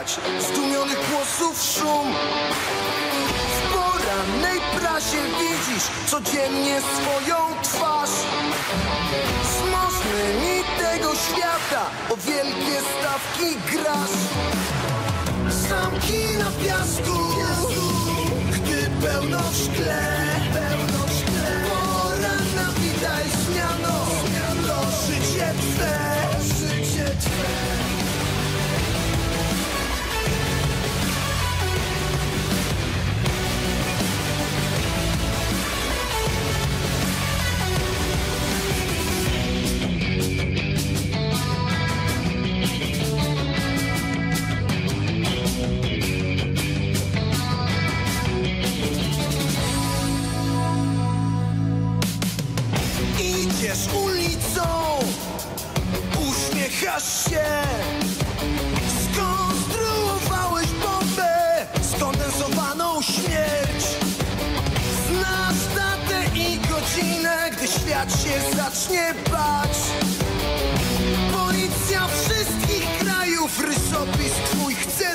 czytać zdumionych głosów szum. W porannej prasie widzisz codziennie swoją twarz. Z możnymi tego świata o wielkie stawki grasz. Zamki na piasku, gdy pełno w szkle. Poranna, witaj zmiano, to życie twe. Idziesz ulicą, uśmiechasz się. Skonstruowałeś bombę, skondensowaną śmierć. Znasz datę i godzinę, gdy świat się zacznie bać. Policja wszystkich krajów rysopis twój chce